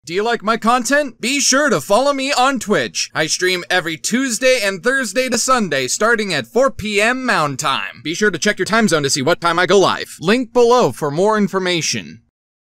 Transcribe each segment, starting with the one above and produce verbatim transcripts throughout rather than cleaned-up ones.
Do you like my content? Be sure to follow me on Twitch. I stream every Tuesday and Thursday to Sunday starting at four p m Mountain Time. Be sure to check your time zone to see what time I go live. Link below for more information.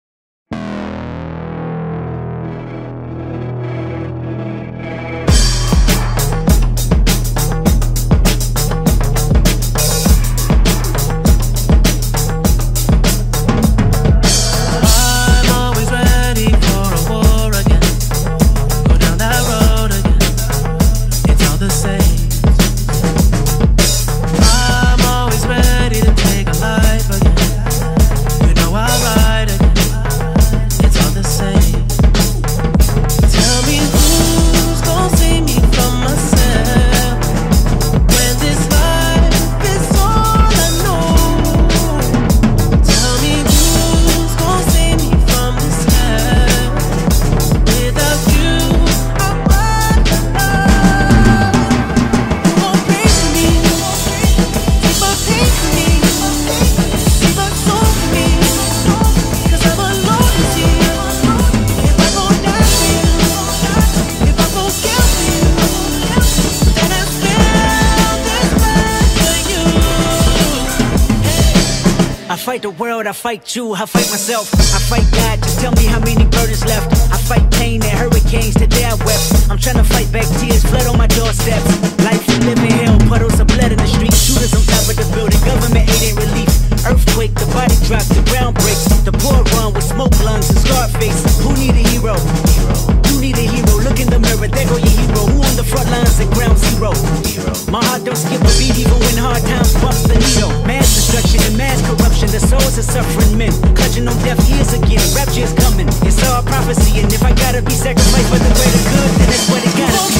I fight the world, I fight you, I fight myself, I fight God, just tell me how many burdens left. I fight pain and hurricanes, today I wept. I'm trying to fight back tears, flood on my doorsteps. Life is living hell, puddles of blood in the street. Shooters on top of the building, government aid ain't relief. Earthquake, the body drops, the ground breaks. The poor run with smoke lungs and scar face. Who need a hero? You need a hero, look in the mirror, there go your hero. Who on the front lines at ground zero? My heart don't skip a beat even when hard times bumps the needle. Mass destruction and mass corruption, the souls of suffering men clutching on deaf ears again. Rapture is coming, it's all prophecy. And if I gotta be sacrificed for the greater good, then that's what it gotta be.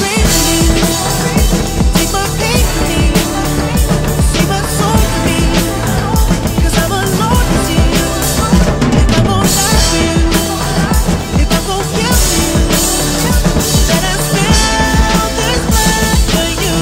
Take my pain from me, save my soul from me, cause I'm alone with you. If I'm gon' die for you, if I'm gon' kill you, then I spill this blood for you.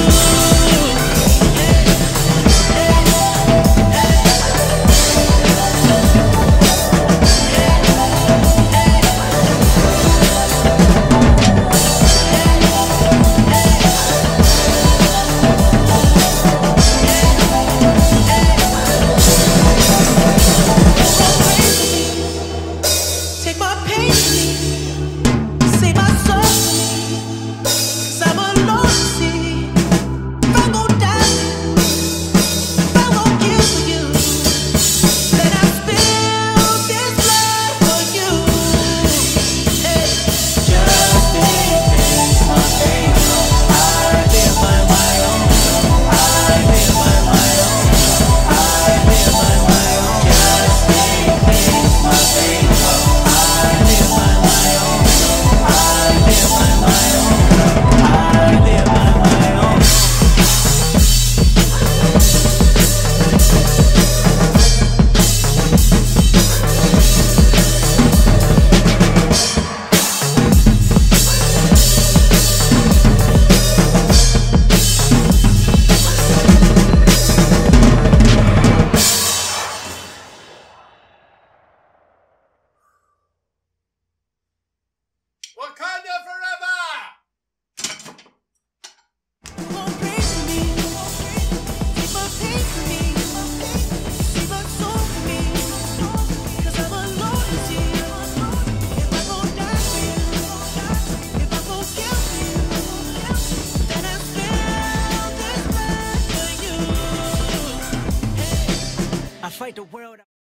Take my pain from me, save my soul from me, cause I'm alone to see. If I'm gon' die for you, if I'm gon' kill for you, then I spill this blood for you. Hey. Just take my pain, I live by my own, I live by my own, I live by my own. Just take my pain, I live by my own, I live by my own, I live by my own. Wakanda forever! Won't pray for me, take my pain from me, save my soul from me, cause I'm alone to see. If I'm gon' die for you, if I'm gon' kill for you, then I spill this blood for you. I fight the world.